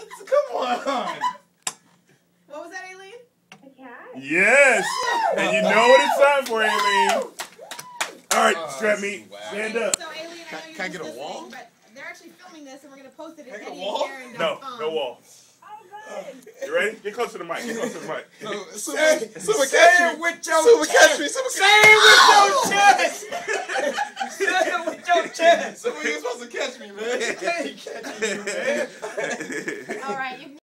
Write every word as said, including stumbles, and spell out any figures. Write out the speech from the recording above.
Come on. What was that, Aileen? A cat? Yes. And you know what it's time for, Aileen. All right, strap me. Stand up. So, Aileen, I know Can- you're can I just get a listening, wall? but they're actually filming this, and we're going to post it Can I at get a Eddie wall? and Karen No, dot com. no wall. Oh, good. You ready? Get close to the mic. Get close to the mic. Super, Say- super say catch it me. with your Super chest. catch me. Super Say it with your chest. Say it with your chest. Super, you're supposed to catch me, man. Hey, catch me, man.